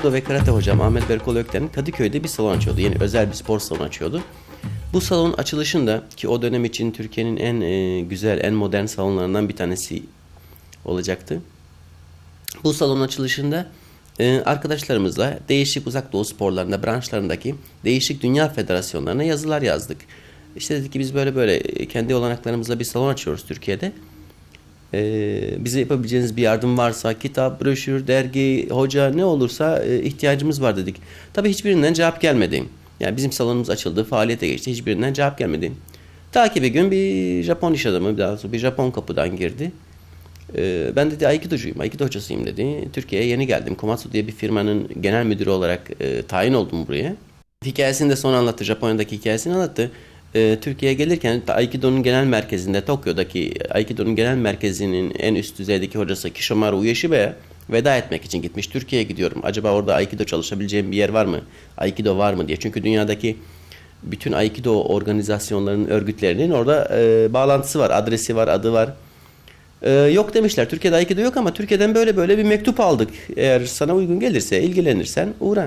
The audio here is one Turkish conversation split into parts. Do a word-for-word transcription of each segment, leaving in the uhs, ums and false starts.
judo ve karate hocam Ahmet Berkol Ökten Kadıköy'de bir salon açıyordu. Yani özel bir spor salonu açıyordu. Bu salonun açılışında, ki o dönem için Türkiye'nin en e, güzel, en modern salonlarından bir tanesi olacaktı. Bu salonun açılışında e, arkadaşlarımızla değişik uzak doğu sporlarında, branşlarındaki değişik dünya federasyonlarına yazılar yazdık. İşte dedik ki biz böyle böyle kendi olanaklarımızla bir salon açıyoruz Türkiye'de. Ee, bize yapabileceğiniz bir yardım varsa, kitap, broşür, dergi, hoca ne olursa e, ihtiyacımız var dedik. Tabii hiçbirinden cevap gelmedi. Yani bizim salonumuz açıldı, faaliyete geçti. Hiçbirinden cevap gelmedi. Takibi gün bir Japon iş adamı, daha sonra bir Japon kapıdan girdi. Ee, ben dedi Aikidocuyum, Aikido hocasıyım dedi. Türkiye'ye yeni geldim. Komatsu diye bir firmanın genel müdürü olarak e, tayin oldum buraya. Hikayesini de sonra anlattı. Japonya'daki hikayesini anlattı. Ee, Türkiye'ye gelirken Aikido'nun genel merkezinde, Tokyo'daki Aikido'nun genel merkezinin en üst düzeydeki hocası Kishomaru Ueshibe'ye veda etmek için gitmiş. Türkiye'ye gidiyorum. Acaba orada Aikido çalışabileceğim bir yer var mı? Aikido var mı diye. Çünkü dünyadaki bütün Aikido organizasyonlarının, örgütlerinin orada e, bağlantısı var. Adresi var, adı var. E, yok demişler. Türkiye'de Aikido yok ama Türkiye'den böyle böyle bir mektup aldık. Eğer sana uygun gelirse, ilgilenirsen uğra.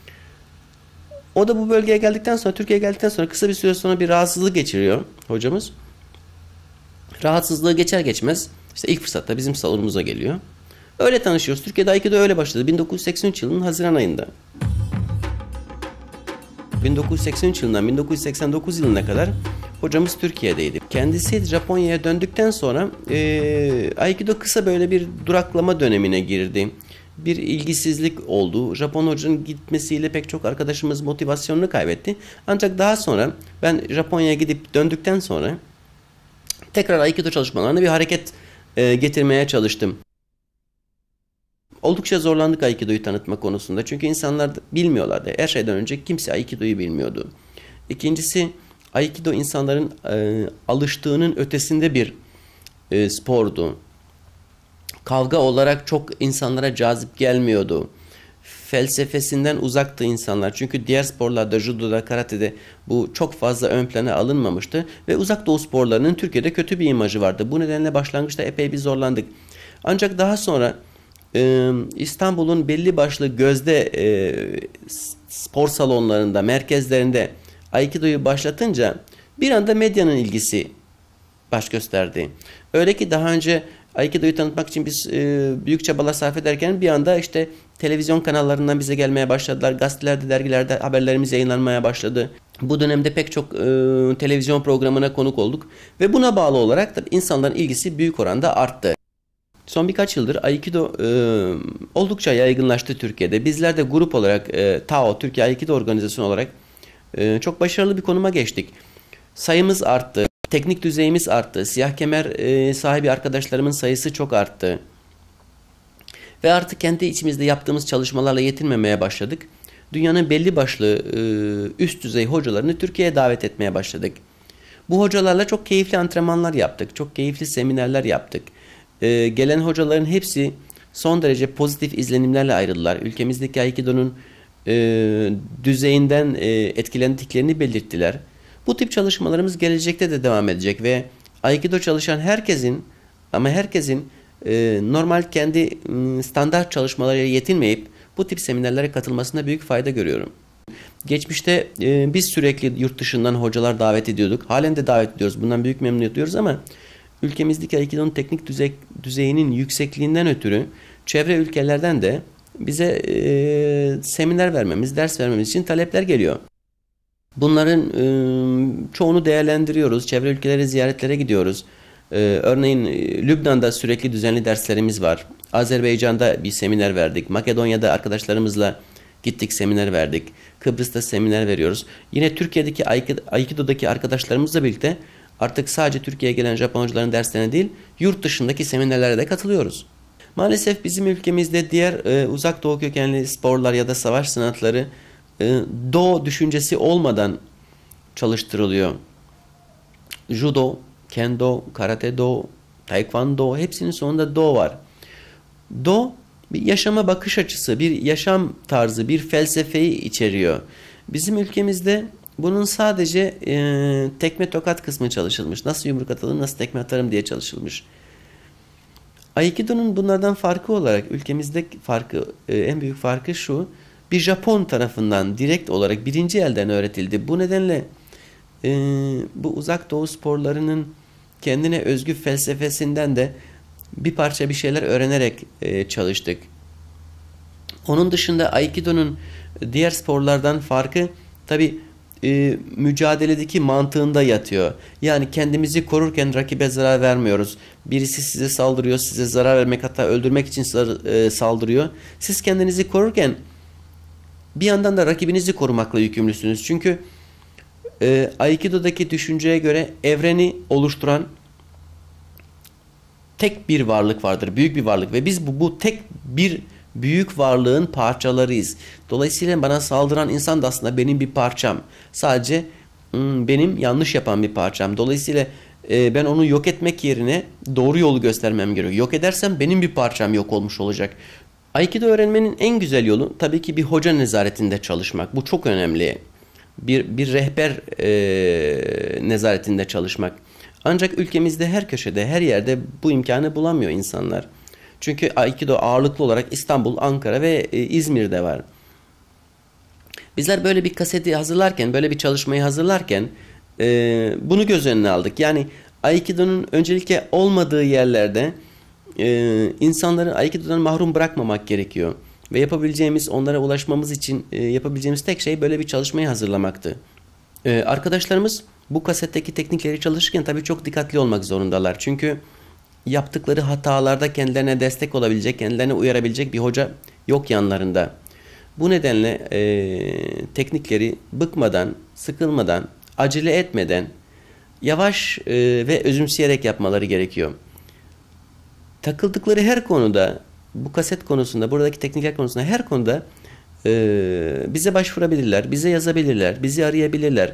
O da bu bölgeye geldikten sonra, Türkiye'ye geldikten sonra kısa bir süre sonra bir rahatsızlık geçiriyor hocamız. Rahatsızlığı geçer geçmez işte ilk fırsatta bizim salonumuza geliyor. Öyle tanışıyoruz. Türkiye'de Aikido öyle başladı. bin dokuz yüz seksen üç yılının Haziran ayında. bin dokuz yüz seksen üç yılından bin dokuz yüz seksen dokuz yılına kadar hocamız Türkiye'deydi. Kendisi Japonya'ya döndükten sonra e, Aikido kısa böyle bir duraklama dönemine girdi. Bir ilgisizlik oldu. Japon hocanın gitmesiyle pek çok arkadaşımız motivasyonunu kaybetti. Ancak daha sonra ben Japonya'ya gidip döndükten sonra tekrar Aikido çalışmalarına bir hareket e, getirmeye çalıştım. Oldukça zorlandık Aikido'yu tanıtma konusunda. Çünkü insanlar bilmiyorlardı. Her şeyden önce kimse Aikido'yu bilmiyordu. İkincisi, Aikido insanların e, alıştığının ötesinde bir e, spordu. Kavga olarak çok insanlara cazip gelmiyordu. Felsefesinden uzaktı insanlar. Çünkü diğer sporlarda, judoda, karatede bu çok fazla ön plana alınmamıştı. Ve uzak doğu sporlarının Türkiye'de kötü bir imajı vardı. Bu nedenle başlangıçta epey bir zorlandık. Ancak daha sonra e, İstanbul'un belli başlı gözde e, spor salonlarında, merkezlerinde Aikido'yu başlatınca bir anda medyanın ilgisi baş gösterdi. Öyle ki daha önce Aikido'yu tanıtmak için biz e, büyük çabalar sarf ederken bir anda işte televizyon kanallarından bize gelmeye başladılar. Gazetelerde, dergilerde haberlerimiz yayınlanmaya başladı. Bu dönemde pek çok e, televizyon programına konuk olduk. Ve buna bağlı olarak da insanların ilgisi büyük oranda arttı. Son birkaç yıldır Aikido e, oldukça yaygınlaştı Türkiye'de. Bizler de grup olarak e, Tao, Türkiye Aikido Organizasyonu olarak e, çok başarılı bir konuma geçtik. Sayımız arttı. Teknik düzeyimiz arttı. Siyah kemer e, sahibi arkadaşlarımın sayısı çok arttı. Ve artık kendi içimizde yaptığımız çalışmalarla yetinmemeye başladık. Dünyanın belli başlı e, üst düzey hocalarını Türkiye'ye davet etmeye başladık. Bu hocalarla çok keyifli antrenmanlar yaptık. Çok keyifli seminerler yaptık. E, gelen hocaların hepsi son derece pozitif izlenimlerle ayrıldılar. Ülkemizdeki Aikido'nun e, düzeyinden e, etkilendiklerini belirttiler. Bu tip çalışmalarımız gelecekte de devam edecek ve Aikido çalışan herkesin ama herkesin e, normal kendi m, standart çalışmalarıyla yetinmeyip bu tip seminerlere katılmasında büyük fayda görüyorum. Geçmişte e, biz sürekli yurt dışından hocalar davet ediyorduk. Halen de davet ediyoruz. Bundan büyük memnuniyet duyuyoruz ama ülkemizdeki Aikido'nun teknik düzey, düzeyinin yüksekliğinden ötürü çevre ülkelerden de bize e, seminer vermemiz, ders vermemiz için talepler geliyor. Bunların e, çoğunu değerlendiriyoruz. Çevre ülkeleri ziyaretlere gidiyoruz. E, örneğin e, Lübnan'da sürekli düzenli derslerimiz var. Azerbaycan'da bir seminer verdik. Makedonya'da arkadaşlarımızla gittik, seminer verdik. Kıbrıs'ta seminer veriyoruz. Yine Türkiye'deki Aikido'daki arkadaşlarımızla birlikte artık sadece Türkiye'ye gelen Japoncuların derslerine değil, yurt dışındaki seminerlere de katılıyoruz. Maalesef bizim ülkemizde diğer e, uzak doğu kökenli sporlar ya da savaş sanatları Do düşüncesi olmadan çalıştırılıyor. Judo, Kendo, Karate Do, Taekwondo hepsinin sonunda Do var. Do bir yaşama bakış açısı, bir yaşam tarzı, bir felsefeyi içeriyor. Bizim ülkemizde bunun sadece e, tekme tokat kısmı çalışılmış. Nasıl yumruk atalım, nasıl tekme atarım diye çalışılmış. Aikido'nun bunlardan farkı olarak ülkemizde farkı, e, en büyük farkı şu. bir Japon tarafından direkt olarak birinci elden öğretildi. Bu nedenle e, bu uzak doğu sporlarının kendine özgü felsefesinden de bir parça bir şeyler öğrenerek e, çalıştık. Onun dışında Aikido'nun diğer sporlardan farkı tabi e, mücadeledeki mantığında yatıyor. Yani kendimizi korurken rakibe zarar vermiyoruz. Birisi size saldırıyor, size zarar vermek hatta öldürmek için e, saldırıyor. Siz kendinizi korurken bir yandan da rakibinizi korumakla yükümlüsünüz. Çünkü e, Aikido'daki düşünceye göre evreni oluşturan tek bir varlık vardır. Büyük bir varlık ve biz bu, bu tek bir büyük varlığın parçalarıyız. Dolayısıyla bana saldıran insan da aslında benim bir parçam. Sadece hmm, benim yanlış yapan bir parçam. Dolayısıyla e, ben onu yok etmek yerine doğru yolu göstermem gerekiyor. Yok edersem benim bir parçam yok olmuş olacak. Aikido öğrenmenin en güzel yolu tabii ki bir hoca nezaretinde çalışmak. Bu çok önemli. Bir, bir rehber e, nezaretinde çalışmak. Ancak ülkemizde her köşede, her yerde bu imkanı bulamıyor insanlar. Çünkü Aikido ağırlıklı olarak İstanbul, Ankara ve e, İzmir'de var. Bizler böyle bir kaseti hazırlarken, böyle bir çalışmayı hazırlarken e, bunu göz önüne aldık. Yani Aikido'nun öncelikle olmadığı yerlerde e, insanları Aikido'dan mahrum bırakmamak gerekiyor. Ve yapabileceğimiz, onlara ulaşmamız için e, yapabileceğimiz tek şey böyle bir çalışmayı hazırlamaktı. E, arkadaşlarımız bu kasetteki teknikleri çalışırken tabii çok dikkatli olmak zorundalar. Çünkü yaptıkları hatalarda kendilerine destek olabilecek, kendilerine uyarabilecek bir hoca yok yanlarında. Bu nedenle e, teknikleri bıkmadan, sıkılmadan, acele etmeden, yavaş e, ve özümseyerek yapmaları gerekiyor. Takıldıkları her konuda, bu kaset konusunda, buradaki teknikler konusunda her konuda e, bize başvurabilirler, bize yazabilirler, bizi arayabilirler.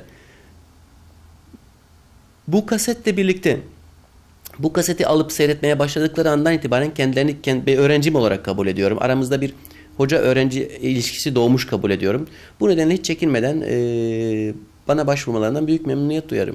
Bu kasetle birlikte bu kaseti alıp seyretmeye başladıkları andan itibaren kendilerini kendi, bir öğrencim olarak kabul ediyorum. Aramızda bir hoca-öğrenci ilişkisi doğmuş kabul ediyorum. Bu nedenle hiç çekinmeden e, bana başvurmalarından büyük memnuniyet duyarım.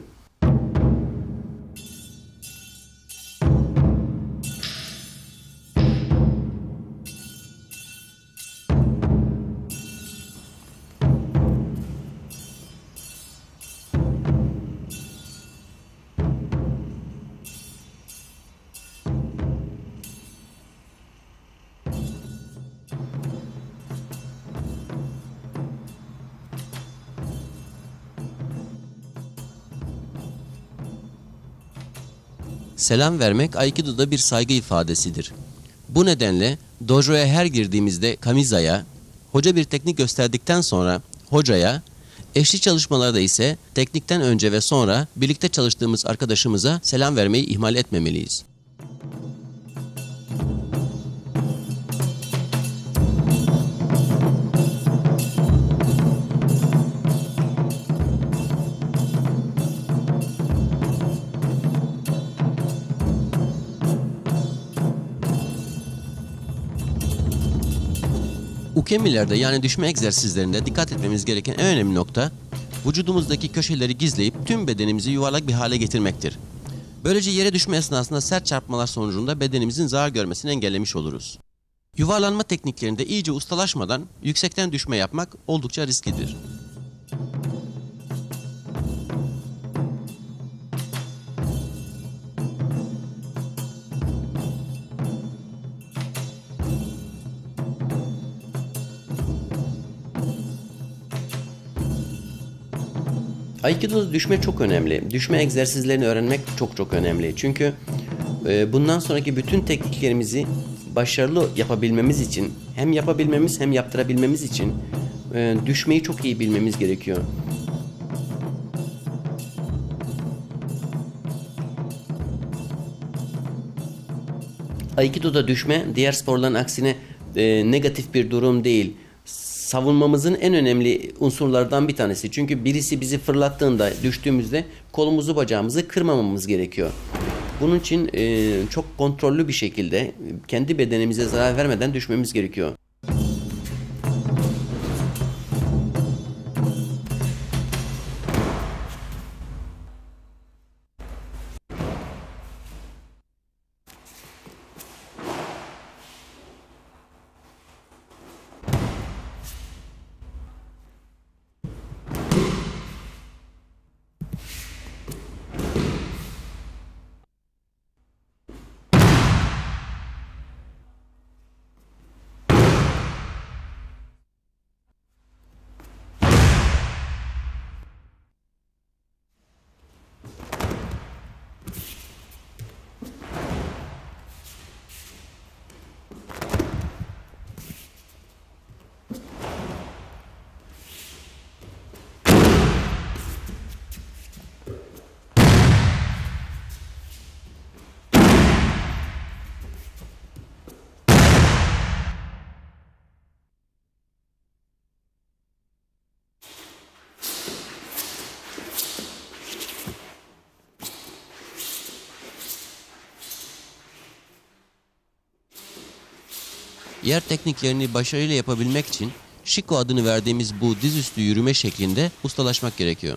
Selam vermek Aikido'da bir saygı ifadesidir. Bu nedenle dojo'ya her girdiğimizde kamizaya, hoca bir teknik gösterdikten sonra hocaya, eşli çalışmalarda ise teknikten önce ve sonra birlikte çalıştığımız arkadaşımıza selam vermeyi ihmal etmemeliyiz. Ukemilerde yani düşme egzersizlerinde dikkat etmemiz gereken en önemli nokta vücudumuzdaki köşeleri gizleyip tüm bedenimizi yuvarlak bir hale getirmektir. Böylece yere düşme esnasında sert çarpmalar sonucunda bedenimizin zarar görmesini engellemiş oluruz. Yuvarlanma tekniklerinde iyice ustalaşmadan yüksekten düşme yapmak oldukça risklidir. Aikido'da düşme çok önemli. Düşme egzersizlerini öğrenmek çok çok önemli. Çünkü e, bundan sonraki bütün tekniklerimizi başarılı yapabilmemiz için, hem yapabilmemiz hem yaptırabilmemiz için e, düşmeyi çok iyi bilmemiz gerekiyor. Aikido'da düşme diğer sporların aksine e, negatif bir durum değil. Savunmamızın en önemli unsurlardan bir tanesi. Çünkü birisi bizi fırlattığında, düştüğümüzde kolumuzu bacağımızı kırmamamız gerekiyor. Bunun için e, çok kontrollü bir şekilde kendi bedenimize zarar vermeden düşmemiz gerekiyor. Yer tekniklerini başarıyla yapabilmek için Shiko adını verdiğimiz bu dizüstü yürüme şeklinde ustalaşmak gerekiyor.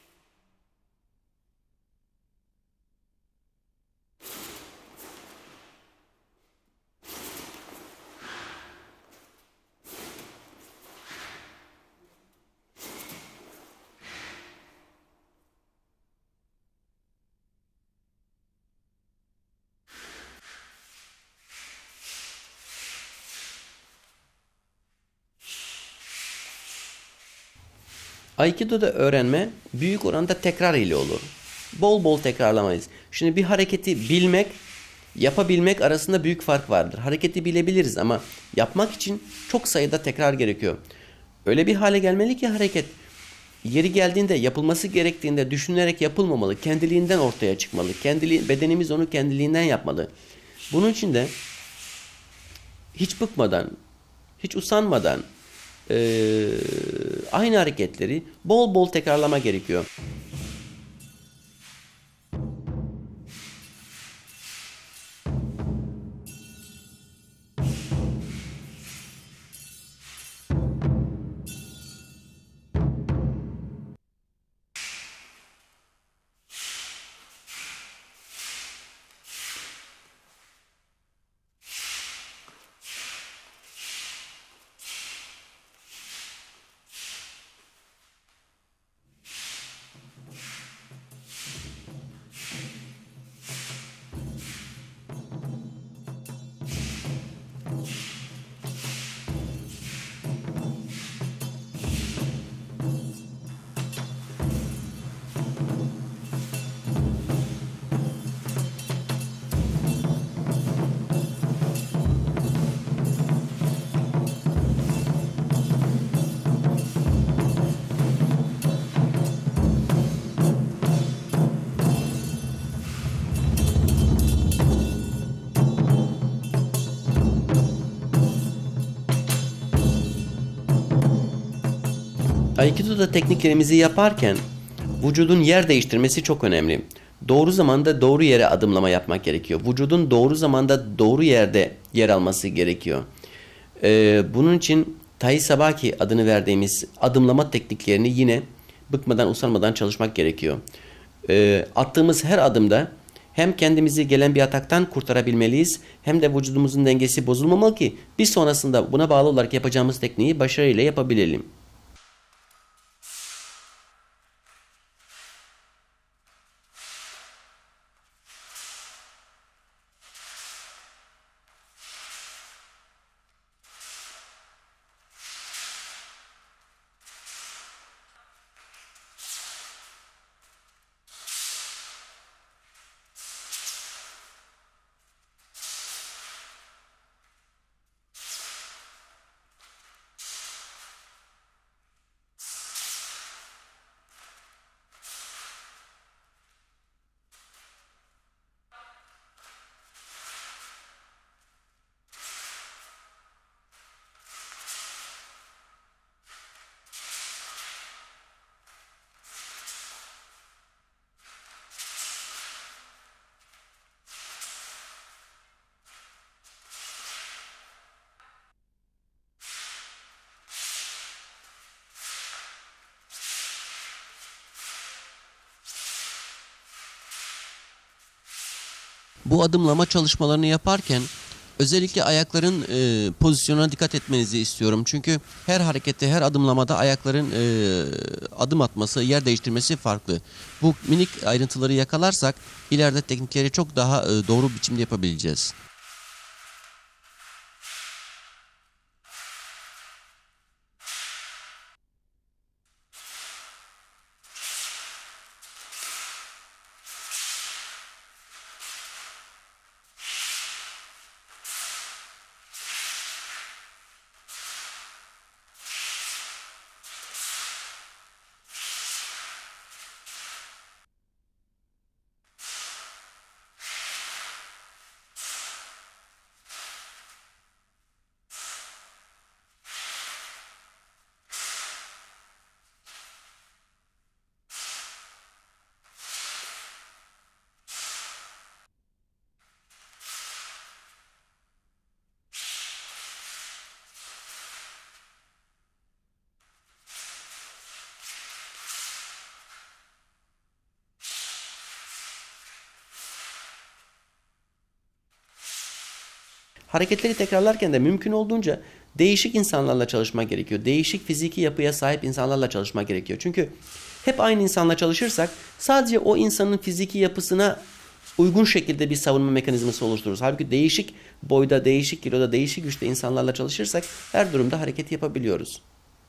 Aikido'da öğrenme büyük oranda tekrar ile olur. Bol bol tekrarlamayız. Şimdi bir hareketi bilmek, yapabilmek arasında büyük fark vardır. Hareketi bilebiliriz ama yapmak için çok sayıda tekrar gerekiyor. Öyle bir hale gelmeli ki hareket yeri geldiğinde, yapılması gerektiğinde düşünülerek yapılmamalı. Kendiliğinden ortaya çıkmalı. Kendili, bedenimiz onu kendiliğinden yapmalı. Bunun için de hiç bıkmadan, hiç usanmadan Ee, aynı hareketleri bol bol tekrarlama gerekiyor. Aikido'da tekniklerimizi yaparken vücudun yer değiştirmesi çok önemli. Doğru zamanda doğru yere adımlama yapmak gerekiyor. Vücudun doğru zamanda doğru yerde yer alması gerekiyor. Ee, bunun için Tai Sabaki adını verdiğimiz adımlama tekniklerini yine bıkmadan usanmadan çalışmak gerekiyor. Ee, attığımız her adımda hem kendimizi gelen bir ataktan kurtarabilmeliyiz hem de vücudumuzun dengesi bozulmamalı ki bir sonrasında buna bağlı olarak yapacağımız tekniği başarıyla yapabilelim. Bu adımlama çalışmalarını yaparken özellikle ayakların e, pozisyonuna dikkat etmenizi istiyorum. Çünkü her harekette, her adımlamada ayakların e, adım atması, yer değiştirmesi farklı. Bu minik ayrıntıları yakalarsak ileride teknikleri çok daha e, doğru biçimde yapabileceğiz. Hareketleri tekrarlarken de mümkün olduğunca değişik insanlarla çalışmak gerekiyor. Değişik fiziki yapıya sahip insanlarla çalışmak gerekiyor. Çünkü hep aynı insanla çalışırsak sadece o insanın fiziki yapısına uygun şekilde bir savunma mekanizması oluştururuz. Halbuki değişik boyda, değişik kiloda, değişik güçte insanlarla çalışırsak her durumda hareket yapabiliyoruz.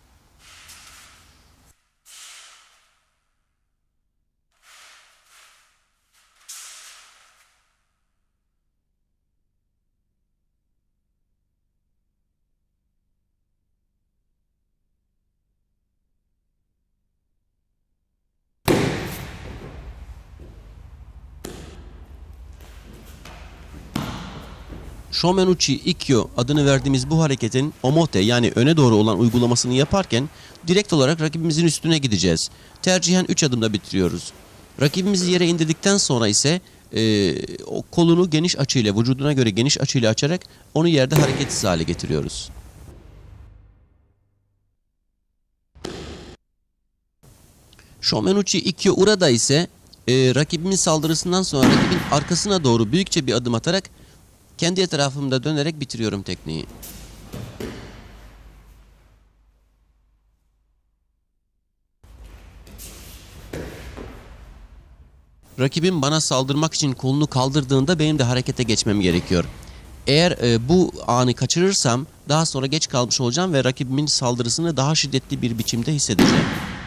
Shomenuchi Ikkyo adını verdiğimiz bu hareketin omote yani öne doğru olan uygulamasını yaparken direkt olarak rakibimizin üstüne gideceğiz. Tercihen üç adımda bitiriyoruz. Rakibimizi yere indirdikten sonra ise e, o kolunu geniş açıyla, vücuduna göre geniş açıyla açarak onu yerde hareketsiz hale getiriyoruz. Shomenuchi Ikkyo Ura'da ise e, rakibimin saldırısından sonra rakibin arkasına doğru büyükçe bir adım atarak kendi etrafımda dönerek bitiriyorum tekniği. Rakibim bana saldırmak için kolunu kaldırdığında benim de harekete geçmem gerekiyor. Eğer e, bu anı kaçırırsam daha sonra geç kalmış olacağım ve rakibimin saldırısını daha şiddetli bir biçimde hissedeceğim.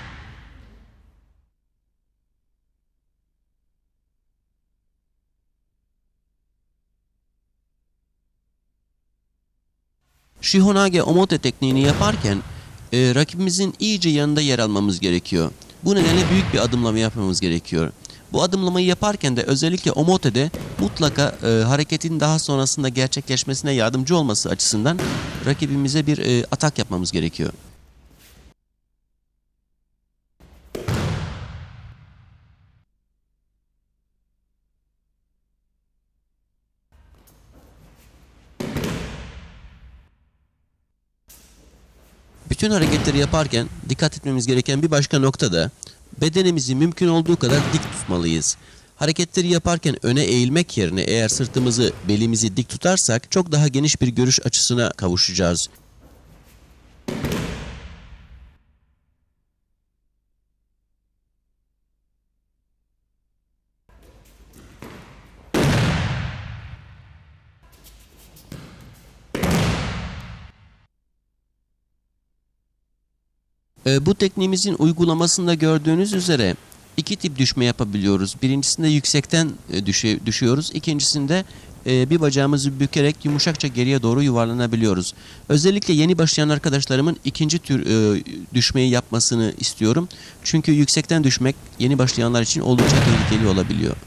Shihonage Omote tekniğini yaparken e, rakibimizin iyice yanında yer almamız gerekiyor. Bu nedenle büyük bir adımlama yapmamız gerekiyor. Bu adımlamayı yaparken de özellikle Omote'de mutlaka e, hareketin daha sonrasında gerçekleşmesine yardımcı olması açısından rakibimize bir e, atak yapmamız gerekiyor. Bütün hareketleri yaparken dikkat etmemiz gereken bir başka nokta da bedenimizi mümkün olduğu kadar dik tutmalıyız. Hareketleri yaparken öne eğilmek yerine eğer sırtımızı, belimizi dik tutarsak çok daha geniş bir görüş açısına kavuşacağız. Bu tekniğimizin uygulamasında gördüğünüz üzere iki tip düşme yapabiliyoruz. Birincisinde yüksekten düşe, düşüyoruz. İkincisinde bir bacağımızı bükerek yumuşakça geriye doğru yuvarlanabiliyoruz. Özellikle yeni başlayan arkadaşlarımın ikinci tür düşmeyi yapmasını istiyorum. Çünkü yüksekten düşmek yeni başlayanlar için oldukça tehlikeli olabiliyor.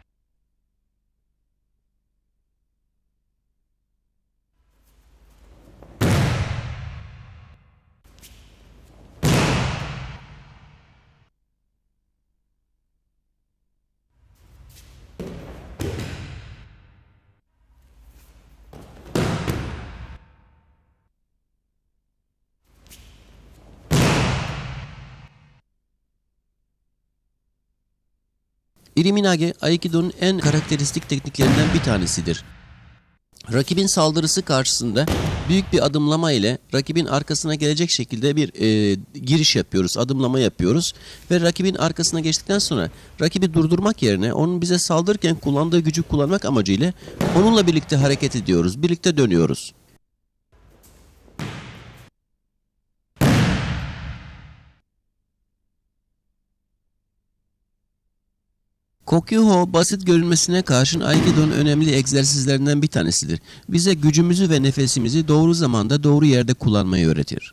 Iriminage, Aikido'nun en karakteristik tekniklerinden bir tanesidir. Rakibin saldırısı karşısında büyük bir adımlama ile rakibin arkasına gelecek şekilde bir e, giriş yapıyoruz, adımlama yapıyoruz. Ve rakibin arkasına geçtikten sonra rakibi durdurmak yerine onun bize saldırırken kullandığı gücü kullanmak amacıyla onunla birlikte hareket ediyoruz, birlikte dönüyoruz. Kokyuho basit görünmesine karşın Aikido'nun önemli egzersizlerinden bir tanesidir. Bize gücümüzü ve nefesimizi doğru zamanda doğru yerde kullanmayı öğretir.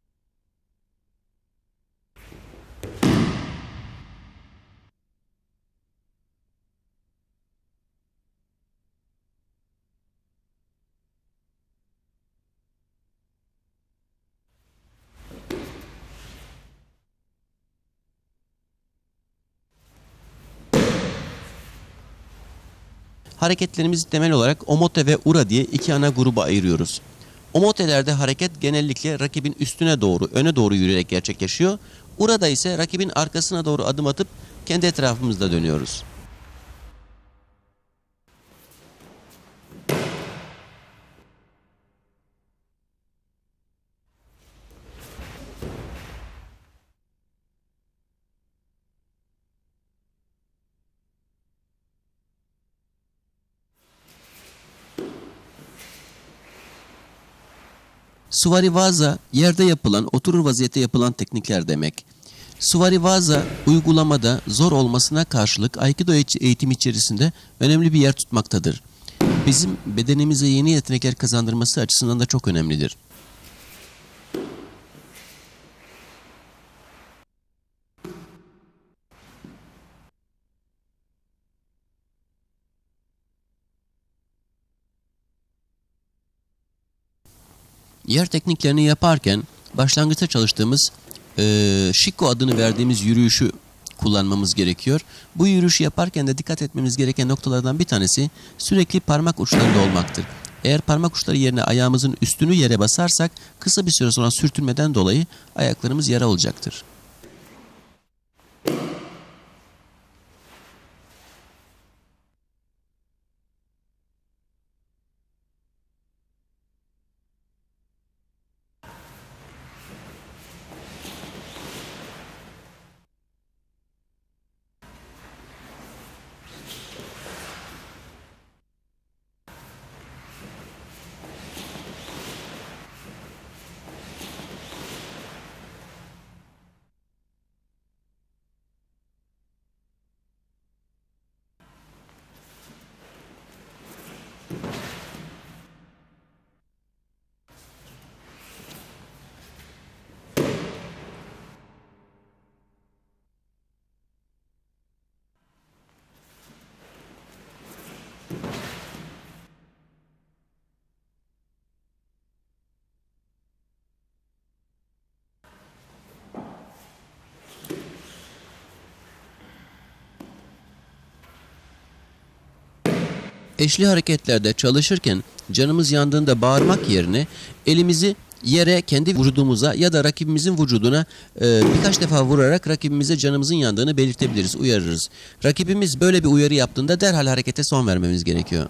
Hareketlerimizi temel olarak Omote ve Ura diye iki ana gruba ayırıyoruz. Omote'lerde hareket genellikle rakibin üstüne doğru, öne doğru yürüyerek gerçekleşiyor. Ura'da ise rakibin arkasına doğru adım atıp kendi etrafımızda dönüyoruz. Suvarivaza yerde yapılan, oturur vaziyette yapılan teknikler demek. Suvarivaza uygulamada zor olmasına karşılık Aikido eğitimi içerisinde önemli bir yer tutmaktadır. Bizim bedenimize yeni yetenekler kazandırması açısından da çok önemlidir. Yer tekniklerini yaparken başlangıçta çalıştığımız e, Shikko adını verdiğimiz yürüyüşü kullanmamız gerekiyor. Bu yürüyüşü yaparken de dikkat etmemiz gereken noktalardan bir tanesi sürekli parmak uçlarında olmaktır. Eğer parmak uçları yerine ayağımızın üstünü yere basarsak kısa bir süre sonra sürtünmeden dolayı ayaklarımız yara olacaktır. Eşli hareketlerde çalışırken canımız yandığında bağırmak yerine elimizi yere, kendi vücudumuza ya da rakibimizin vücuduna e, birkaç defa vurarak rakibimize canımızın yandığını belirtebiliriz, uyarırız. Rakibimiz böyle bir uyarı yaptığında derhal harekete son vermemiz gerekiyor.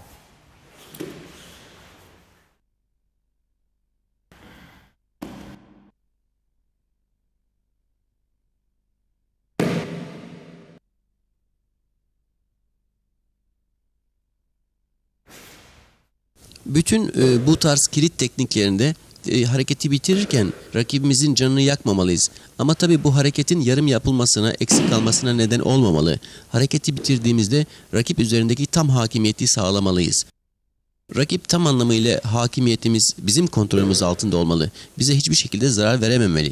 Bütün e, bu tarz kilit tekniklerinde e, hareketi bitirirken rakibimizin canını yakmamalıyız. Ama tabii bu hareketin yarım yapılmasına, eksik kalmasına neden olmamalı. Hareketi bitirdiğimizde rakip üzerindeki tam hakimiyeti sağlamalıyız. Rakip tam anlamıyla hakimiyetimiz bizim kontrolümüz altında olmalı. Bize hiçbir şekilde zarar verememeli.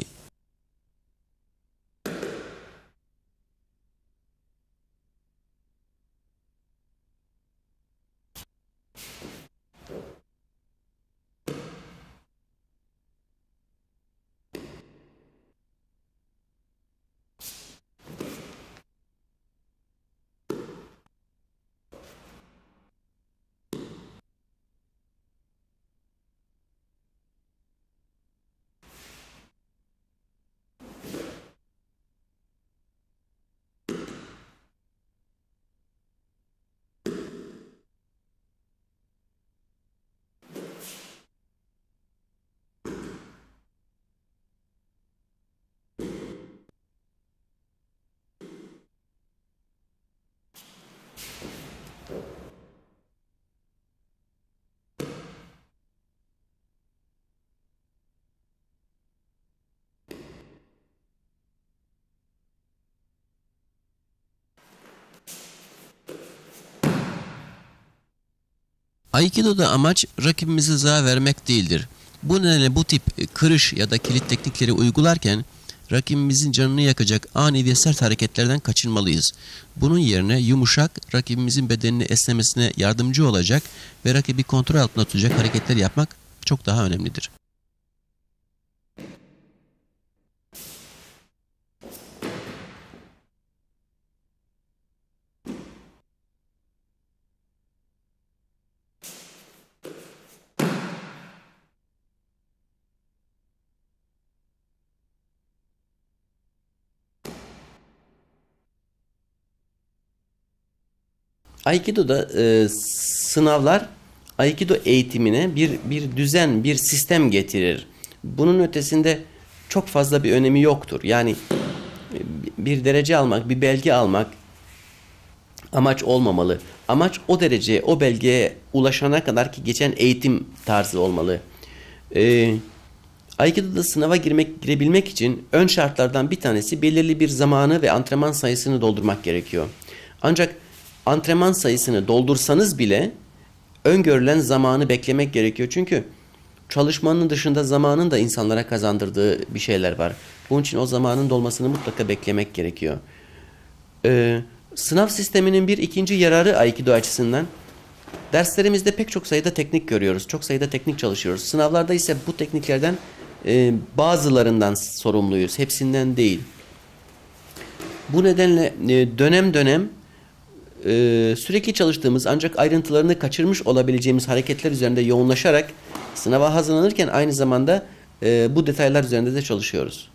Aikido'da amaç rakibimize zarar vermek değildir. Bu nedenle bu tip kırış ya da kilit teknikleri uygularken rakibimizin canını yakacak ani ve sert hareketlerden kaçınmalıyız. Bunun yerine yumuşak, rakibimizin bedenini esnemesine yardımcı olacak ve rakibi kontrol altında tutacak hareketler yapmak çok daha önemlidir. Aikido'da e, sınavlar Aikido eğitimine bir bir düzen, bir sistem getirir. Bunun ötesinde çok fazla bir önemi yoktur. Yani e, bir derece almak, bir belge almak amaç olmamalı. Amaç o dereceye, o belgeye ulaşana kadar ki geçen eğitim tarzı olmalı. E, Aikido'da sınava girmek, girebilmek için ön şartlardan bir tanesi belirli bir zamanı ve antrenman sayısını doldurmak gerekiyor. Ancak antrenman sayısını doldursanız bile öngörülen zamanı beklemek gerekiyor. Çünkü çalışmanın dışında zamanın da insanlara kazandırdığı bir şeyler var. Bunun için o zamanın dolmasını mutlaka beklemek gerekiyor. Ee, sınav sisteminin bir ikinci yararı Aikido açısından, derslerimizde pek çok sayıda teknik görüyoruz. Çok sayıda teknik çalışıyoruz. Sınavlarda ise bu tekniklerden e, bazılarından sorumluyuz. Hepsinden değil. Bu nedenle e, dönem dönem e, sürekli çalıştığımız ancak ayrıntılarını kaçırmış olabileceğimiz hareketler üzerinde yoğunlaşarak sınava hazırlanırken aynı zamanda e, bu detaylar üzerinde de çalışıyoruz.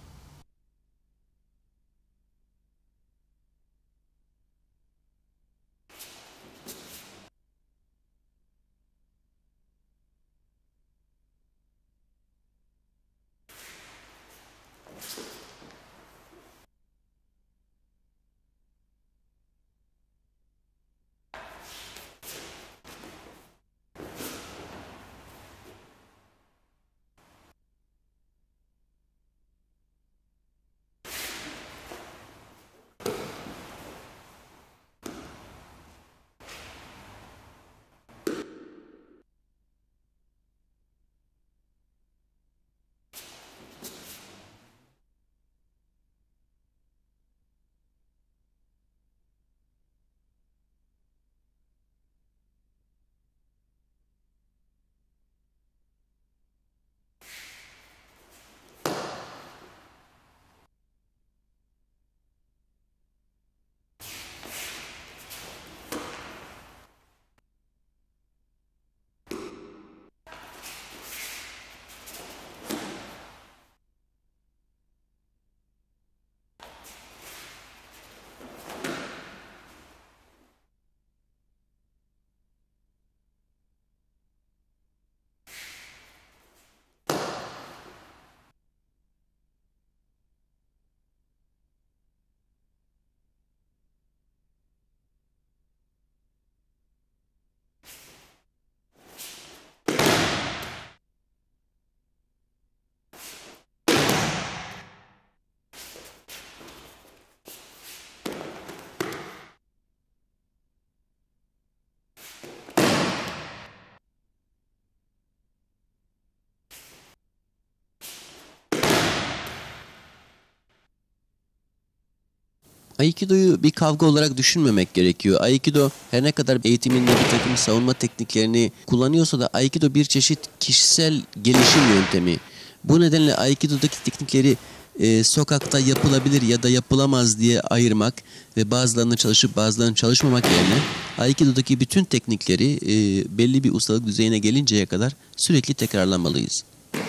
Aikido'yu bir kavga olarak düşünmemek gerekiyor. Aikido her ne kadar eğitiminde bir takım savunma tekniklerini kullanıyorsa da Aikido bir çeşit kişisel gelişim yöntemi. Bu nedenle Aikido'daki teknikleri e, sokakta yapılabilir ya da yapılamaz diye ayırmak ve bazılarını çalışıp bazılarını çalışmamak yerine Aikido'daki bütün teknikleri e, belli bir ustalık düzeyine gelinceye kadar sürekli tekrarlamalıyız.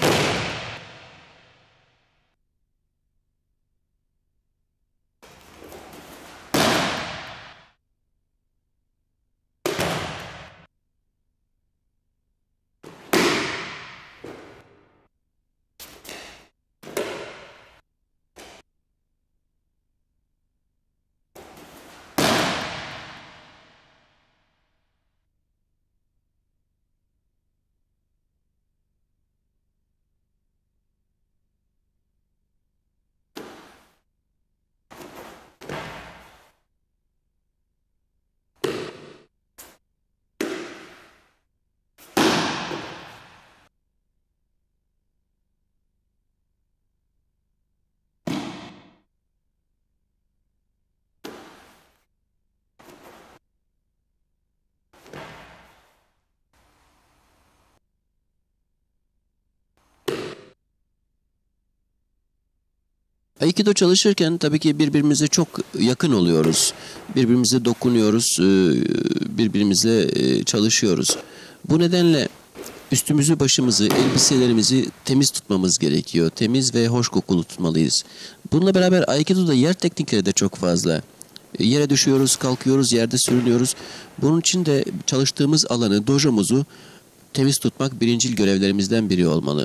Aikido çalışırken tabii ki birbirimize çok yakın oluyoruz. Birbirimize dokunuyoruz, e, birbirimizle e, çalışıyoruz. Bu nedenle üstümüzü, başımızı, elbiselerimizi temiz tutmamız gerekiyor. Temiz ve hoş kokulu tutmalıyız. Bununla beraber Aikido'da yer teknikleri de çok fazla. E, Yere düşüyoruz, kalkıyoruz, yerde sürünüyoruz. Bunun için de çalıştığımız alanı, dojomuzu temiz tutmak birincil görevlerimizden biri olmalı.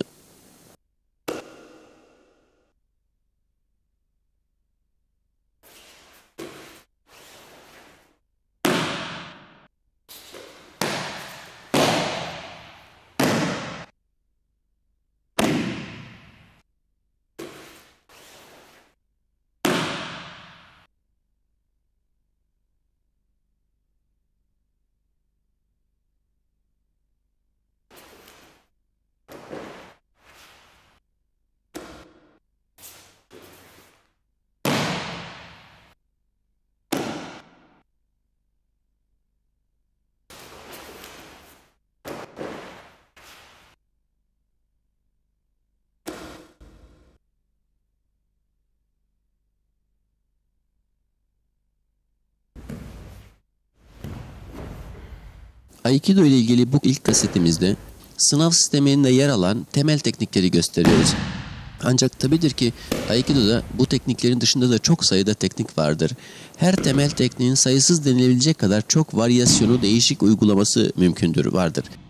Aikido ile ilgili bu ilk kasetimizde sınav sisteminde yer alan temel teknikleri gösteriyoruz. Ancak tabidir ki Aikido'da bu tekniklerin dışında da çok sayıda teknik vardır. Her temel tekniğin sayısız denilebilecek kadar çok varyasyonu, değişik uygulaması mümkündür, vardır.